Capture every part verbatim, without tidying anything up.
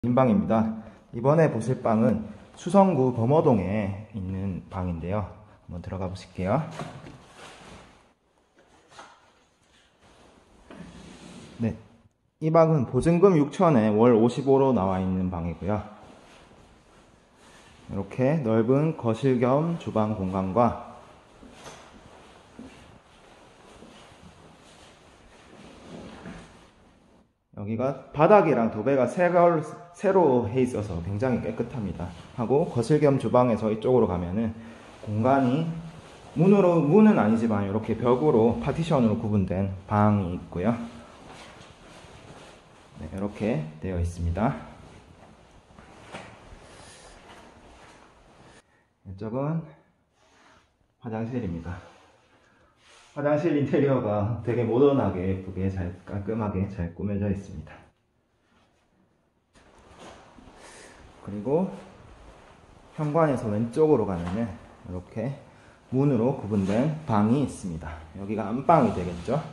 빈방입니다. 이번에 보실 방은 수성구 범어동에 있는 방인데요. 한번 들어가 보실게요. 네, 이 방은 보증금 육천에 월 오십오로 나와 있는 방이고요. 이렇게 넓은 거실 겸 주방 공간과 여기가 바닥이랑 도배가 새걸, 새로 해 있어서 굉장히 깨끗합니다. 하고 거실 겸 주방에서 이쪽으로 가면은 공간이 문으로, 문은 아니지만 이렇게 벽으로 파티션으로 구분된 방이 있고요. 네, 이렇게 되어 있습니다. 이쪽은 화장실입니다. 화장실 인테리어가 되게 모던하게 예쁘게 잘 깔끔하게 잘 꾸며져 있습니다. 그리고 현관에서 왼쪽으로 가면은 이렇게 문으로 구분된 방이 있습니다. 여기가 안방이 되겠죠.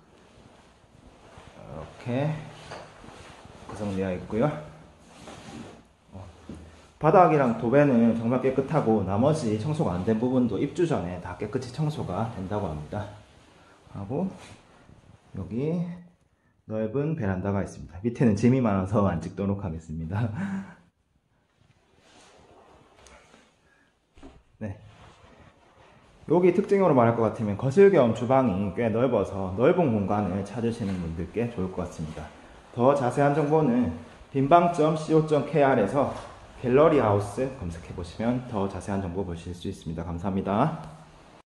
이렇게 구성되어 있고요. 바닥이랑 도배는 정말 깨끗하고 나머지 청소가 안 된 부분도 입주 전에 다 깨끗이 청소가 된다고 합니다. 하고 여기 넓은 베란다가 있습니다. 밑에는 짐이 많아서 안 찍도록 하겠습니다. 네, 여기 특징으로 말할 것 같으면 거실 겸 주방이 꽤 넓어서 넓은 공간을 찾으시는 분들께 좋을 것 같습니다. 더 자세한 정보는 빈방 닷 씨오 닷 케이알에서 갤러리 하우스 검색해 보시면 더 자세한 정보 보실 수 있습니다. 감사합니다.